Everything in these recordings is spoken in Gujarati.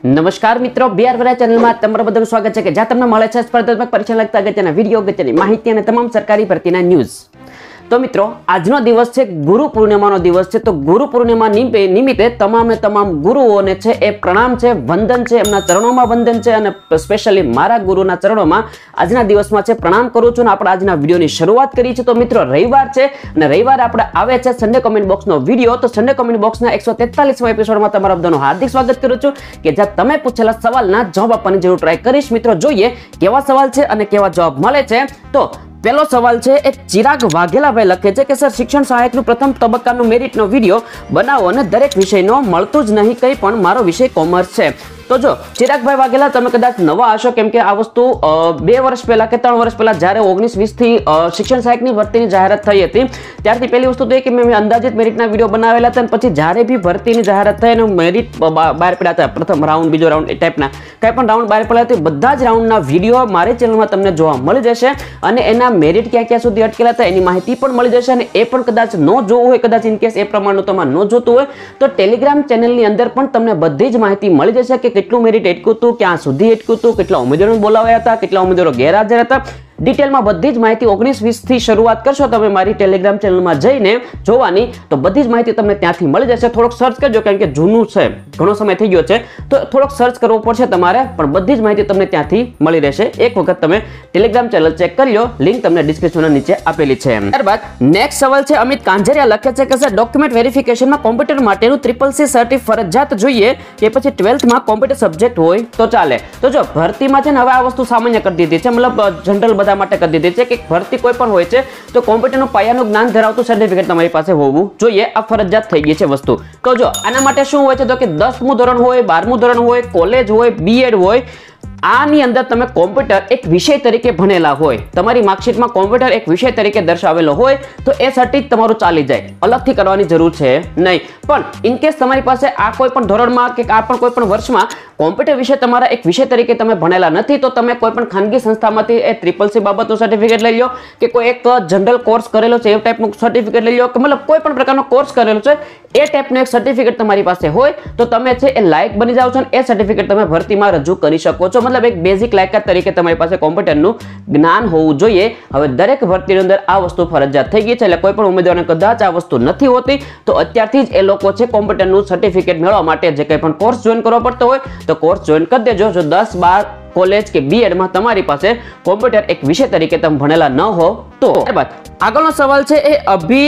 નમસ્કાર મિત્રો, બીઆર વરા ચેનલમાં તમારું બધાનું સ્વાગત છે કે જ્યાં તમને મળે છે સ્પર્ધાત્મક પરીક્ષા લગતા અગત્યના વિડીયો, અગત્યની માહિતી અને તમામ સરકારી ભરતીના ન્યૂઝ। તો મિત્રો, આજનો દિવસ છે ગુરુ પૂર્ણિમાનો દિવસ છે। તો ગુરુ પૂર્ણિમા નિમિત્તે તમામ ગુરુઓને છે એ પ્રણામ છે, વંદન છે, એમના ચરણોમાં વંદન છે અને સ્પેશિયલી મારા ગુરુના ચરણોમાં આજના દિવસમાં છે પ્રણામ કરું છું અને આપણે આજના વિડીયોની શરૂઆત કરી છે। તો મિત્રો, રવિવાર છે અને રવિવારે આપણે આવે છે સન્ડે કોમેન્ટ બોક્સનો વિડીયો। તો સન્ડે કોમેન્ટ બોક્સના 143મા એપિસોડમાં તમારા બધાનું હાર્દિક સ્વાગત કરું છું કે જ્યાં તમે પૂછેલા સવાલના જવાબ આપવાની જરૂર ટ્રાય કરીશ। મિત્રો, જોઈએ કેવા સવાલ છે અને કેવા જવાબ મળે છે। તો પહેલો સવાલ છે એ ચિરાગ વાઘેલાભાઈ લખે છે કે સર, શિક્ષણ સહાયકનું પ્રથમ તબક્કાનું મેરિટનો વિડીયો બનાવો અને દરેક વિષયનો મળતું જ નહીં, કંઈ પણ મારો વિષય કોમર્સ છે। તો જો ચિરાગભાઈ વાઘેલા, તમે કદાચ નવા હશો કેમ કે આ વસ્તુ 2 વર્ષ પહેલા કે 3 વર્ષ પહેલા જ્યારે 19-20 થી શિક્ષણ સહાયકની ભરતીની જાહેરાત થઈ હતી ત્યારથી પહેલી વસ્તુ તો એ કે મેં અંદાજિત મેરિટના વિડીયો બનાવેલા હતા અને પછી જ્યારે બી ભરતીની જાહેરાત થઈ અને મેરિટ બહાર પડ્યા હતા, પ્રથમ રાઉન્ડ, બીજો રાઉન્ડ, એ ટાઈપના કંઈ પણ રાઉન્ડ બહાર પડ્યા હતા, બધા જ રાઉન્ડના વિડીયો મારી ચેનલમાં તમને જોવા મળી જશે અને એના મેરિટ ક્યાં સુધી અટકેલા હતા એની માહિતી પણ મળી જશે। અને એ પણ કદાચ ન જોવું હોય, કદાચ ઇન કેસ એ પ્રમાણનું તમારે ન જોતું હોય તો ટેલિગ્રામ ચેનલની અંદર પણ તમને બધી જ માહિતી મળી જશે કે કેટલું મેરિટ અટક્યું હતું, ક્યાં સુધી અટક્યું હતું, કેટલા ઉમેદવારો બોલાવ્યા હતા, કેટલા ઉમેદવારો ગેરહાજર હતા, ડિટેલમાં બધી જ માહિતી 19-20 થી શરૂઆત કરશો તમે મારી ટેલિગ્રામ ચેનલમાં જઈને જોવાની તો બધી જ માહિતી તમને ત્યાંથી મળી જશે। થોડોક સર્ચ કરજો કારણ કે જૂનું છે, ઘણો સમય થઈ ગયો છે તો થોડોક સર્ચ કરવો પડશે તમારે, પણ બધી જ માહિતી તમને ત્યાંથી મળી રહેશે। એક વખત તમે ટેલિગ્રામ ચેનલ ચેક કરી લો, લિંક તમને ડિસ્ક્રિપ્શનના નીચે આપેલી છે। ત્યારબાદ નેક્સ્ટ સવાલ છે અમિત કાંજરિયા લખે છે કે સર, ડોક્યુમેન્ટ વેરિફિકેશનમાં કોમ્પ્યુટર માટેનું CCC સર્ટિ ફરજિયાત જોઈએ કે પછી 12th માં કોમ્પ્યુટર સબ્જેક્ટ હોય તો ચાલે? તો જો ભરતીમાં છે ને હવે આ વસ્તુ સામાન્ય કરી દીધી છે, મતલબ જનરલ બધા માટે કરી દીધી છે કે ભરતી કોઈ પણ હોય છે તો કોમ્પ્યુટરનું પાયાનું જ્ઞાન ધરાવતું સર્ટિફિકેટ તમારી પાસે હોવું જોઈએ, આ ફરજિયાત થઈ ગઈ છે વસ્તુ। તો જો આના માટે શું હોય છે તો કે 10મું ધોરણ હોય, 12મું ધોરણ હોય, કોલેજ હોય, બીએડ હોય, આની અંદર તમે કોમ્પ્યુટર એક વિષય તરીકે ભણેલા હોય, તમારી માર્કશીટમાં કોમ્પ્યુટર એક વિષય તરીકે દર્શાવેલો હોય તો એ સર્ટિ તમારું ચાલી જાય, અલગથી કરવાની જરૂર છે નહીં। પણ ઇન કેસ તમારી પાસે આ કોઈ પણ ધોરણમાં કે આ પણ કોઈ પણ વર્ષમાં કોમ્પ્યુટર વિશે તમારા એક વિષય તરીકે તમે ભણેલા નથી તો તમે કોઈ પણ ખાનગી સંસ્થામાંથી એ CCC બાબતનું સર્ટિફિકેટ લઈ લો કે કોઈ એક જનરલ કોર્સ કરેલો છે એ ટાઈપનું સર્ટિફિકેટ લઈ લો કે મતલબ કોઈ પણ પ્રકારનો કોર્સ કરેલો છે એ ટાઈપનું એક સર્ટિફિકેટ તમારી પાસે હોય તો તમે છે એ લાયક બની જાવ છો અને એ સર્ટિફિકેટ તમે ભરતીમાં રજૂ કરી શકો છો। મતલબ એક બેઝિક લાયકાત તરીકે તમારી પાસે કોમ્પ્યુટરનું જ્ઞાન હોવું જોઈએ। હવે દરેક ભરતીની અંદર આ વસ્તુ ફરજિયાત થઈ ગઈ છે એટલે કોઈ પણ ઉમેદવારને કદાચ આ વસ્તુ નથી હોતી તો અત્યારથી જ એ લોકો છે કોમ્પ્યુટરનું સર્ટિફિકેટ મેળવવા માટે જે કંઈ પણ કોર્સ જોઈન કરવો પડતો હોય તો કોર્સ જોઈન કરી દેજો। જો 10-12 કોલેજ કે બીએડમાં તમારી પાસે કોમ્પ્યુટર એક વિષય તરીકે તમે ભણેલા ન હો તો। ત્યારબાદ આગળનો સવાલ છે એ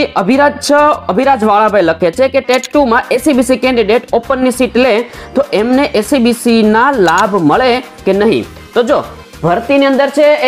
અભિરાજ વાળાભાઈ લખે છે કે ટેટ 2 માં એસીબીસી કેન્ડિડેટ ઓપનની સીટ લે તો એમને એસીબીસી ના લાભ મળે કે નહીં? તો જો ભરતીની અંદર છે એ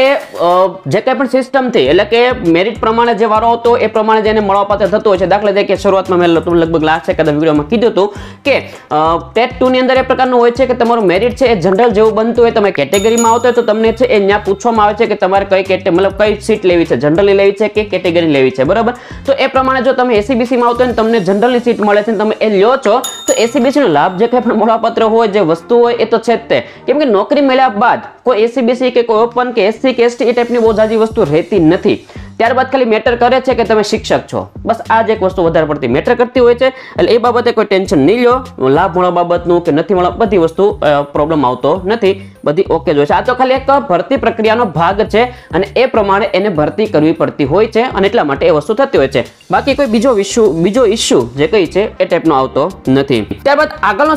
જે કંઈ પણ સિસ્ટમથી એટલે કે મેરિટ પ્રમાણે જે વારો હતો એ પ્રમાણે જેને મળવાપાત્ર થતું હોય છે, દાખલા તરીકે શરૂઆતમાં મેં લગભગ લાસ્ટ એકાદ વિડીયોમાં કીધું હતું કે ટેટ 2 ની અંદર એ પ્રકારનું હોય છે કે તમારું મેરિટ છે એ જનરલ જેવું બનતું હોય, તમે કેટેગરીમાં આવતો હોય તો તમને છે એ ત્યાં પૂછવામાં આવે છે કે તમારે મતલબ કઈ સીટ લેવી છે, જનરલની લેવી છે કે કેટેગરી લેવી છે, બરાબર? તો એ પ્રમાણે જો તમે એસીબીસીમાં આવતો હોય ને તમને જનરલની સીટ મળે છે તમે એ લ્યો છો તો એસીબીસીનો લાભ જે કંઈ પણ મળવાપાત્ર હોય, જે વસ્તુ હોય એ તો છે જ તે, કેમ કે નોકરી મળ્યા બાદ કોઈ એસીબીસી કે કોઈ ઓપન કે એસસી કે એસટી એ ટાઈપની બહુ જાજી વસ્તુ રહેતી નથી। ત્યારબાદ ખાલી મેટર કરે છે કે તમે શિક્ષક છો, બસ આ જ એક વસ્તુ વધારે પડતી મેટર કરતી હોય છે એટલે એ બાબતે કોઈ ટેન્શન નહીં લો, લાભ મળવા બાબતનું કે નથી મળવા બધી વસ્તુ પ્રોબ્લેમ આવતો નથી, બધી ઓકે જ હોય છે। આ તો ખાલી એક ભરતી પ્રક્રિયાનો ભાગ છે અને એ પ્રમાણે એને ભરતી કરવી પડતી હોય છે અને એટલા માટે એ વસ્તુ થતી હોય છે, બાકી કોઈ બીજો ઇશ્યુ જે કઈ છે એ ટાઈપનો આવતો નથી। ત્યારબાદ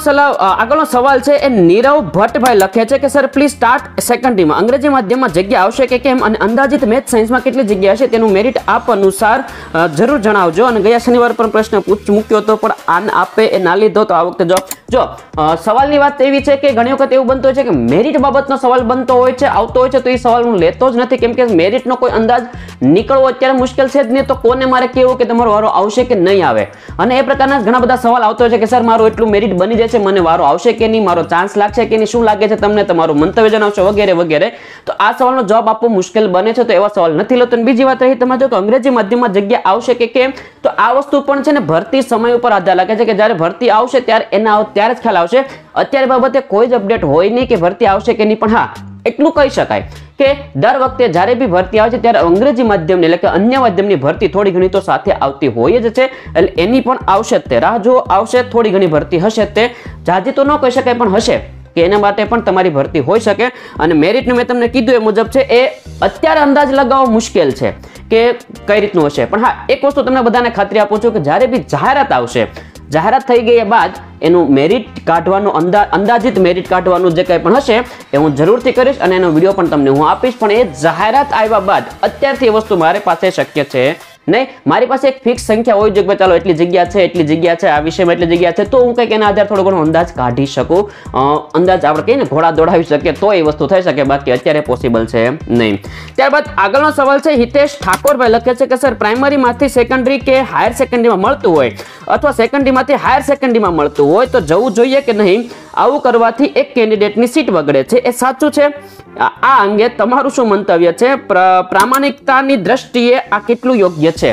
આગળનો સવાલ છે એ નીરવ ભટ્ટભાઈ લખે છે કે સર પ્લીઝ સ્ટાર્ટ સેકન્ડરીમાં અંગ્રેજી માધ્યમમાં જગ્યા આવશે કે કેમ અને અંદાજિત મેથ સાયન્સમાં કેટલી જગ્યા હશે તેનું મેરિટ આપ અનુસાર જરૂર જણાવજો। અને ગયા શનિવાર પર પ્રશ્ન મૂક્યો હતો પણ આન આપે એ ના લીધો તો આ વખતે જો સવાલની વાત એવી છે કે ઘણી વખત એવું બનતું હોય છે કે મેરિટ બાબતનો સવાલ બનતો હોય છે, આવતો હોય છે તો એ સવાલ હું લેતો જ નથી કેમ કે મેરિટનો કોઈ અંદાજ નીકળવો અત્યારે મુશ્કેલ છે જ નહીં તો કોને મારે કેવું કે તમારો વારો આવશે કે નહીં આવે, અને એ પ્રકારના ઘણા બધા સવાલ આવતો હોય છે કે સર મારું એટલું મેરિટ બની જશે, મને વારો આવશે કે નહીં, મારો ચાન્સ લાગશે કે નહીં, શું લાગે છે તમને, તમારું મંતવ્ય જણાવશો વગેરે વગેરે। તો આ સવાલનો જવાબ આપવો મુશ્કેલ બને છે તો એવા સવાલ નથી લેતો। અને બીજી વાત રહી તમે જો કે અંગ્રેજી માધ્યમમાં જગ્યા આવશે કે કેમ, તો આ વસ્તુ પણ છે ને ભરતી સમય ઉપર આધાર રાખે છે કે જ્યારે ભરતી આવશે ત્યારે જ ખ્યાલ આવશે, અત્યારે બાબતે કોઈ જ અપડેટ હોય નહીં કે ભરતી આવશે કે નહીં। પણ હા એટલું કહી શકાય કે દર વખતે જ્યારે બી ભરતી આવે છે ત્યારે અંગ્રેજી માધ્યમની એટલે કે અન્ય માધ્યમની ભરતી થોડી ઘણી તો સાથે આવતી હોય જ છે, એટલે એની પણ આવશે તે રાહ જો આવશે, થોડી ઘણી ભરતી હશે તે જાજી તો ન કહી શકાય પણ હશે। કે એના માટે પણ તમારી ભરતી હોઈ શકે. અને મેરિટનું મેં તમને કીધું એ મુજબ છે, એ અત્યારે અંદાજ લગાવવો મુશ્કેલ છે કે કઈ રીતનું હશે. પણ હા, એક વસ્તુ તમને બધાને ખાતરી આપું છું કે જ્યારે બી જાહેરાત આવશે, જાહેરાત થઈ ગયા બાદ એનું મેરિટ કાઢવાનું અંદાજિત મેરિટ કાઢવાનું જે કંઈ પણ હશે એ હું જરૂરથી કરીશ અને એનો વિડીયો પણ તમને હું આપીશ. પણ એ જાહેરાત આવ્યા બાદ અત્યારથી એ વસ્તુ મારી પાસે શક્ય છે નહીં. મારી પાસે એક ફિક્સ સંખ્યા હોય છે કે ચાલો એટલી જગ્યા છે, એટલી જગ્યા છે, આ વિષયમાં એટલી જગ્યા છે, તો હું કંઈક એના આધારે થોડો ઘણો અંદાજ કાઢી શકું. અંદાજ આપણે કહીએ ને ઘોડા દોડાવી શકીએ તો એ વસ્તુ થઈ શકે, બાકી અત્યારે પોસિબલ છે નહીં. ત્યારબાદ આગળનો સવાલ છે, હિતેશ ઠાકોરભાઈ લખે છે કે સર પ્રાઇમરીમાંથી સેકન્ડરી કે હાયર સેકન્ડરીમાં મળતું હોય અથવા સેકન્ડરીમાંથી હાયર સેકન્ડરીમાં મળતું હોય તો જવું જોઈએ કે નહીં? આવું કરવાથી એક કેન્ડિડેટની સીટ બગડે છે, એ સાચું છે? આ અંગે તમારું શું મંતવ્ય છે? પ્રામાણિકતાની દ્રષ્ટિએ આ કેટલું યોગ્ય છે?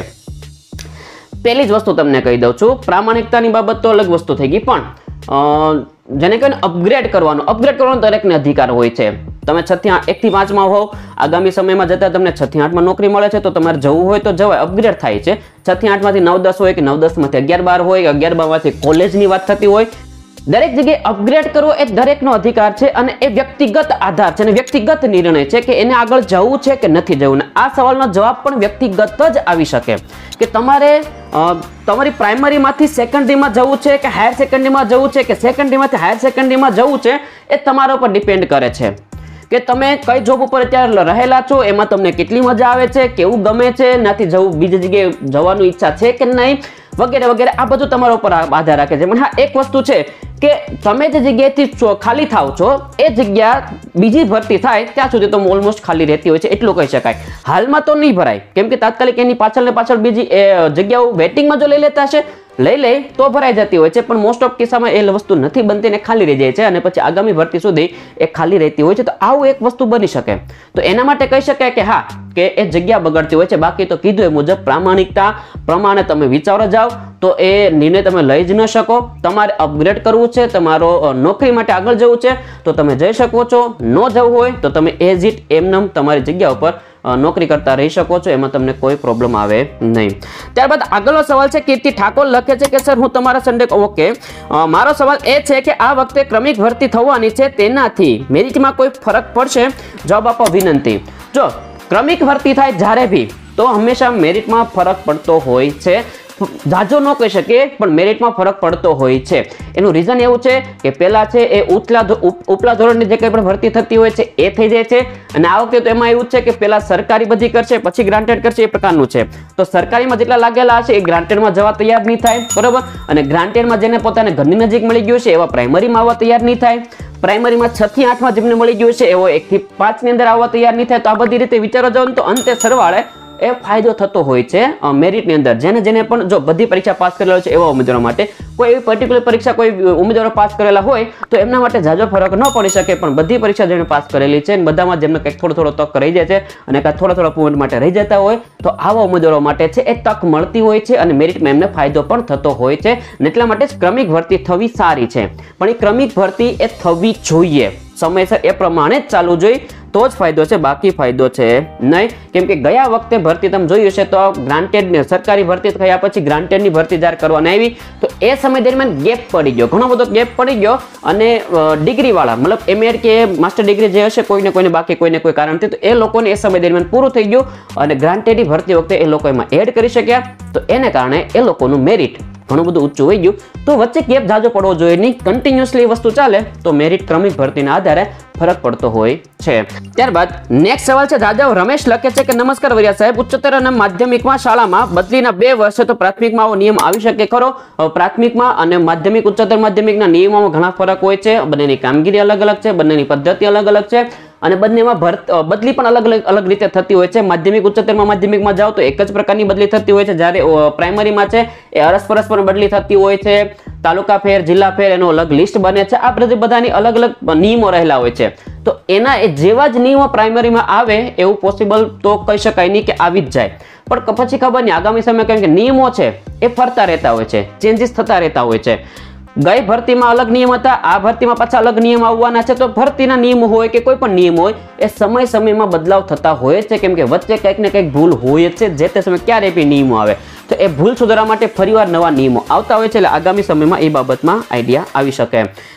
પહેલી જ વસ્તુ તમને કહી દઉં છું, પ્રામાણિકતાની બાબત તો અલગ વસ્તુ થઈ ગઈ, પણ જેને કહીને અપગ્રેડ કરવાનો દરેકને અધિકાર હોય છે. તમે 1 થી 5માં હોવ, આગામી સમયમાં જતા તમને 6 થી 8માં નોકરી મળે છે તો તમારે જવું હોય તો જવાય, અપગ્રેડ થાય છે. 6 થી 8માંથી 9-10 હોય કે 9-10માંથી 11-12 હોય કે 11-12માંથી કોલેજની વાત થતી હોય, દરેક જગ્યાએ અપગ્રેડ કરવો એ દરેકનો અધિકાર છે અને એ વ્યક્તિગત આધાર છે અને વ્યક્તિગત નિર્ણય છે કે એને આગળ જવું છે કે નથી જવું. આ સવાલનો જવાબ પણ વ્યક્તિગત જ આવી શકે કે તમારે તમારી પ્રાઇમરીમાંથી સેકન્ડરીમાં જવું છે કે હાયર સેકન્ડરીમાં જવું છે કે સેકન્ડરીમાંથી હાયર સેકન્ડરીમાં જવું છે, એ તમારા ઉપર ડિપેન્ડ કરે છે કે તમે કઈ જોબ ઉપર અત્યારે રહેલા છો, એમાં તમને કેટલી મજા આવે છે, કેવું ગમે છે, નથી જવું, બીજી જગ્યાએ જવાનું ઈચ્છા છે કે નહીં, વગેરે વગેરે. આ બધું તમારા ઉપર આધાર રાખે છે. પણ હા, એક વસ્તુ છે કે તમે જે જગ્યાએથી ખાલી થાવ છો એ જગ્યા બીજી ભરતી થાય ત્યાં સુધી તો ઓલમોસ્ટ ખાલી રહેતી હોય છે, એટલું કહી શકાય. હાલમાં તો નહીં ભરાય, કેમ કે તાત્કાલિક એની પાછળ ને પાછળ બીજી જગ્યાઓ વેટિંગમાં જો લઈ લેતા હશે, લઈ લે તો ભરાઈ જતી હોય છે. પણ મોસ્ટ ઓફ કિસ્સામાં એ વસ્તુ નથી બનતી ને ખાલી રહી જાય છે અને પછી આગામી ભરતી સુધી એ ખાલી રહેતી હોય છે. તો આવું એક વસ્તુ બની શકે. તો એના માટે કહી શકાય કે હા, કે એ જગ્યા બગડતી હોય છે. બાકી તો કીધું એ મુજબ પ્રામાણિકતા પ્રમાણે તમે વિચારો જાઓ તો એ નિર્ણય તમે લઈ જ ન શકો. તમારે અપગ્રેડ કરવું છે, તમારો નોકરી માટે આગળ જવું છે તો તમે જઈ શકો છો. ન જવું હોય તો તમે એઝ ઇટ એમનેમ તમારી જગ્યા ઉપર નોકરી કરતા રહી શકો છો, એમાં તમને કોઈ પ્રોબ્લેમ આવે નહીં. ત્યારબાદ આગળનો સવાલ છે, કીર્તિ ઠાકોર લખે છે કે સર હું તમારા સન્ડે ઓકે, મારો સવાલ એ છે કે આ વખતે ક્રમિક ભરતી થવાની છે, તેનાથી મેરિટમાં કોઈ ફરક પડશે? જવાબ આપો વિનંતી. જો ક્રમિક ભરતી થાય જ્યારે બી તો હંમેશા મેરિટમાં ફરક પડતો હોય છે. જાજો ન કહી શકીએ પણ મેરિટમાં ફરક પડતો હોય છે. એનું રીઝન એવું છે કે પહેલા છે એ ઉપલા ધોરણની જે કંઈ પણ ભરતી થતી હોય છે એ થઈ જાય છે અને આ વખતે તો એમાં એવું છે કે પહેલા સરકારી બધી કરશે પછી ગ્રાન્ટેડ કરશે, એ પ્રકારનું છે. તો સરકારીમાં જેટલા લાગેલા હશે એ ગ્રાન્ટેડમાં જવા તૈયાર નહીં થાય, બરોબર. અને ગ્રાન્ટેડમાં જેને પોતાને ઘરની નજીક મળી ગયું છે એવા પ્રાઇમરીમાં આવવા તૈયાર નહીં થાય. પ્રાઇમરીમાં 6 થી 8માં જેમને મળી ગયું છે એવો 1 થી 5 ની અંદર આવવા તૈયાર નહીં થાય. તો આ બધી રીતે વિચારો જાવ તો અંતે સરવાળે એ ફાયદો થતો હોય છે મેરિટની અંદર. જેને પણ જો બધી પરીક્ષા પાસ કરેલા છે એવા ઉમેદવારો માટે, કોઈ એવી પર્ટિક્યુલર પરીક્ષા કોઈ ઉમેદવારો પાસ કરેલા હોય તો એમના માટે જાજો ફરક ન પડી શકે. પણ બધી પરીક્ષા જેને પાસ કરેલી છે બધામાં જેમને કંઈક થોડો તક રહી જાય છે અને કાંઈ થોડા પોઈન્ટ માટે રહી જતા હોય તો આવા ઉમેદવારો માટે છે એ તક મળતી હોય છે અને મેરિટમાં એમને ફાયદો પણ થતો હોય છે. એટલા માટે જ ક્રમિક ભરતી થવી સારી છે, પણ એ ક્રમિક ભરતી એ થવી જોઈએ, સમયસર એ પ્રમાણે જ ચાલવું જોઈએ તો જ ફાયદો છે, બાકી ફાયદો છે નહીં. કેમ કે ગયા વખતે ભરતી તમે જોઈ હશે તો ગ્રાન્ટેડ સરકારી ભરતી થયા પછી ગ્રાન્ટેડની ભરતી જ્યારે કરવાની આવી તો એ સમય દરમિયાન ગેપ પડી ગયો, ઘણો બધો ગેપ પડી ગયો. અને ડિગ્રીવાળા મતલબ એમએડ કે માસ્ટર ડિગ્રી જે હશે કોઈને બાકી કોઈને કોઈ કારણથી તો એ લોકોને એ સમય દરમિયાન પૂરું થઈ ગયું અને ગ્રાન્ટેડની ભરતી વખતે એ લોકો એમાં એડ કરી શક્યા. તો એને કારણે એ લોકોનું મેરિટ ઘણું બધું ઊંચું હોઈ ગયું. તો વચ્ચે ગેપ જાજો પડવો જોઈએ નહીં, કન્ટિન્યુઅસલી વસ્તુ ચાલે તો મેરિટ ક્રમિક ભરતીના આધારે ફરક પડતો હોય છે. ત્યારબાદ નેક્સ્ટ સવાલ છે, જાદવ રમેશ લખે છે કે નમસ્કાર વરિયા સાહેબ, ઉચ્ચતર અને માધ્યમિકમાં શાળામાં બદલીના 2 વર્ષે તો પ્રાથમિકમાં આવો નિયમ આવી શકે ખરો? પ્રાથમિકમાં અને માધ્યમિક ઉચ્ચતર માધ્યમિકના નિયમોમાં ઘણા ફરક હોય છે, બંનેની કામગીરી અલગ અલગ છે, બંનેની પદ્ધતિ અલગ અલગ છે અને બંનેમાં બદલી પણ અલગ રીતે થતી હોય છે. માધ્યમિક ઉચ્ચતરમાં માધ્યમિકમાં જાઓ તો એક જ પ્રકારની બદલી થતી હોય છે, જ્યારે પ્રાઇમરીમાં છે એ અરસપરસ પણ બદલી થતી હોય છે, તાલુકા ફેર જિલ્લા ફેર એનો અલગ લિસ્ટ બને છે. આ બધાની અલગ અલગ નિયમો રહેલા હોય છે. તો એના જેવા જ નિયમો પ્રાઇમરીમાં આવે એવું પોસિબલ તો કહી શકાય નહીં કે આવી જ જાય, પણ પછી ખબર નહીં આગામી સમય કેમ કે નિયમો છે એ ફરતા રહેતા હોય છે, ચેન્જીસ થતા રહેતા હોય છે. ગઈ ભરતીમાં અલગ નિયમ હતા, આ ભરતીમાં પાછા અલગ નિયમ આવવાના છે. તો ભરતીના નિયમ હોય કે કોઈ પણ નિયમ હોય એ સમયમાં બદલાવ થતા હોય છે, કેમ કે વચ્ચે કંઈક ને કંઈક ભૂલ હોય છે. જે તે સમયે ક્યારે બી નિયમો આવે તો એ ભૂલ સુધારવા માટે ફરીવાર નવા નિયમો આવતા હોય છે. એટલે આગામી સમયમાં એ બાબતમાં આઈડિયા આવી શકે.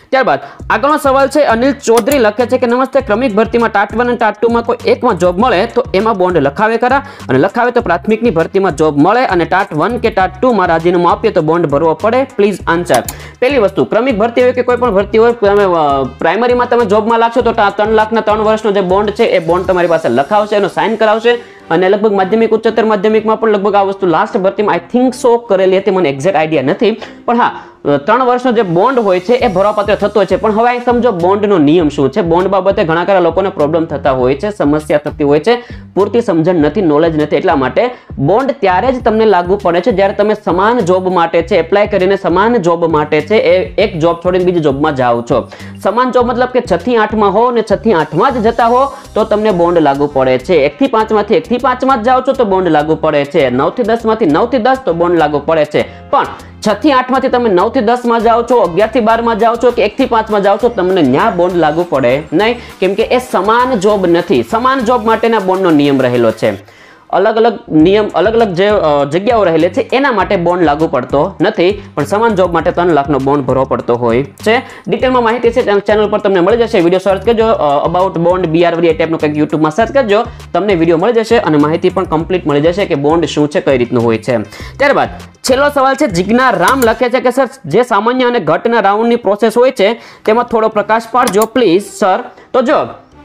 ત્યારબાદ આગળનો સવાલ છે અનિલ ચૌધરી લખે છે કે નમસ્તે, ક્રમિક ભરતીમાં ટાટ 1 અને ટાટ 2 માં કોઈ એકમાં જોબ મળે તો એમાં બોન્ડ લખાવે ખરા, અને લખાવે તો પ્રાથમિકની ભરતીમાં જોબ મળે, અને ટાટ 1 કે ટાટ 2 માં રાજીનામું આપીએ તો બોન્ડ ભરવો પડે? Please answer. પહેલી વસ્તુ, ક્રમિક ભરતી હોય કે કોઈ પણ ભરતી હોય, તમે પ્રાઇમરીમાં તમે જોબમાં લાગશો તો 3 લાખના 3 વર્ષનો જે બોન્ડ છે એ બોન્ડ તમારી પાસે લખાવશે, એનો સાઇન કરાવશે, અને લગભગ માધ્યમિક ઉચ્ચતર માધ્યમિકમાં પણ લગભગ આ વસ્તુ લાસ્ટ ભરતીમાં આઈ થિંક સો કરેલી હતી, મને એક્ઝેક્ટ આઈડિયા નથી, પણ હા 3 વર્ષનો જે બોન્ડ હોય છે એ ભરવાપાત્ર થતો હોય છે. પણ હવે અહીં સમજો બોન્ડનો નિયમ શું છે. બોન્ડ બાબતે ઘણા ખરા લોકોને પ્રોબ્લેમ થતા હોય છે, સમસ્યા થતી હોય છે, પૂરતી સમજણ નથી, નોલેજ નથી. એટલા માટે બોન્ડ ત્યારે જ તમને લાગુ પડે છે જ્યારે તમે સમાન જોબ માટે છે એપ્લાય કરીને સમાન જોબ માટે છે એ એક જોબ છોડીને બીજી જોબમાં જાઓ છો. સમાન જોબ મતલબ કે 6 થી 8 માં હો ને 6 થી 8 માં જ જતા હો તો તમને બોન્ડ લાગુ પડે છે. 1 થી 5 માંથી 1 થી 5 માં જ જાઓ છો તો બોન્ડ લાગુ પડે છે. 9 થી 10 માંથી 9 થી 10 તો બોન્ડ લાગુ પડે છે. પણ 6 થી 8 માંથી તમે 9 થી 10 માં જાઓ છો, 11 થી 12 માં જાઓ છો કે 1 થી 5 માં જાઓ છો, તમને ન્યા બોન્ડ લાગુ પડે નહીં, કેમ કે એ સમાન જોબ નથી. સમાન જોબ માટેના બોન્ડનો નિયમ રહેલો છે. અલગ અલગ નિયમ, અલગ અલગ જે જગ્યાઓ રહેલી છે એના માટે બોન્ડ લાગુ પડતો નથી, પણ સમાન જોબ માટે 3 લાખનો બોન્ડ ભરવો પડતો હોય છે. ડિટેલમાં માહિતી છે ચેનલ પર તમને મળી જશે. વિડીયો સર્ચ કરજો અબાઉટ બોન્ડ બીઆરવરી એ ટાઈપનું કંઈક યુટ્યુબમાં સર્ચ કરજો, તમને વિડીયો મળી જશે અને માહિતી પણ કમ્પ્લીટ મળી જશે કે બોન્ડ શું છે, કઈ રીતનું હોય છે. ત્યારબાદ છેલ્લો સવાલ છે જિજ્ઞા રામ લખે છે કે સર, જે સામાન્ય અને ઘટના રાઉન્ડની પ્રોસેસ હોય છે તેમાં થોડો પ્રકાશ પાડજો પ્લીઝ સર. તો જો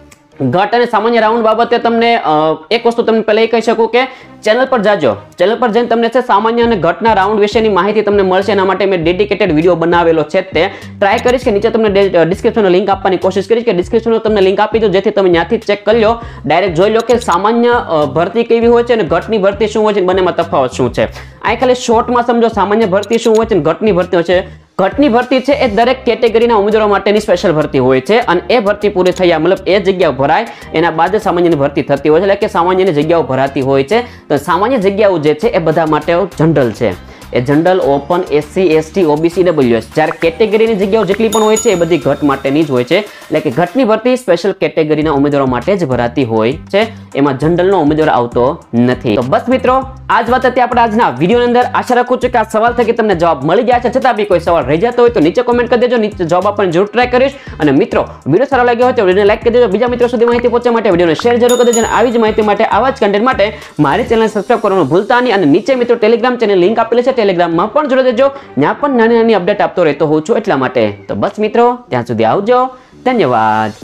ઘટ અને સામાન્ય રાઉન્ડ બાબતે તમને એક વસ્તુ તમને પહેલા એ કહી શકું કે ચેનલ પર જાજો, ચેનલ પર જઈને તમને છે સામાન્ય અને ઘટના રાઉન્ડ વિશેની માહિતી તમને મળશે. એના માટે મેં ડેડિકેટેડ વિડીયો બનાવેલો છે. તે ટ્રાય કરીશ કે નીચે તમને ડિસ્ક્રિપ્શનનો લિંક આપવાની કોશિશ કરીશ કે ડિસ્ક્રિપ્શનમાં તમને લિંક આપી દો, જેથી તમે ત્યાંથી ચેક કરી લો, ડાયરેક્ટ જોઈ લો કે સામાન્ય ભરતી કેવી હોય છે અને ઘટની ભરતી શું હોય છે, બંનેમાં તફાવત શું છે. આ ખાલી શોર્ટમાં સમજો સામાન્ય ભરતી શું હોય છે અને ઘટની ભરતી હોય છે. ઘટની ભરતી છે એ દરેક કેટેગરીના ઉમેદવારો માટેની સ્પેશિયલ ભરતી હોય છે, અને એ ભરતી પૂરી થયા મતલબ એ જગ્યાઓ ભરાય એના બાદ સામાન્યની ભરતી થતી હોય છે, એટલે કે સામાન્યની જગ્યાઓ ભરાતી હોય છે. તો સામાન્ય જગ્યાઓ જે છે એ બધા માટે જનરલ છે, એ general, open, SC, ST, OBC, WS. જ્યારે કેટેગરીની જગ્યાઓ જેટલી પણ હોય છે એ બધી ઘટ માટેની જ હોય છે, એટલે કે ઘટની ભરતી સ્પેશિયલ કેટેગરીના ઉમેદવારો માટે જ ભરાતી હોય છે, એમાં જનરલનો ઉમેદવાર આવતો નથી. તો બસ મિત્રો, આ જ વાત હતી આપણે આજના વિડીયોની અંદર. આશા રાખું છું કે આ સવાલ થકી તમને જવાબ મળી ગયા છે. છતાં બી કોઈ સવાલ રહી જતો હોય તો નીચે કોમેન્ટ કરી દેજો, નીચે જવાબ આપવાની જરૂર ટ્રાય કરીશ. અને મિત્રો, વિડીયો સારો લાગ્યો હોય તો વિડીયોને લાઈક કરી દેજો, બીજા મિત્રો સુધી માહિતી પહોંચવા માટે વિડીયોને શેર જરૂર કરી દેજો, અને આવી જ માહિતી માટે, આવા જ કન્ટેન્ટ માટે મારી ચેનલને સબસ્ક્રાઇબ કરવાનું ભૂલતા નહીં. અને નીચે મિત્રો ટેલિગ્રામ ચેનલ લિંક આપેલી છે, ટેલિગ્રામમાં પણ જોડી દેજો, ત્યાં પણ નાની નાની અપડેટ આપતો રહેતો હોઉં છું એટલા માટે. તો બસ મિત્રો, ત્યાં સુધી આવજો, ધન્યવાદ.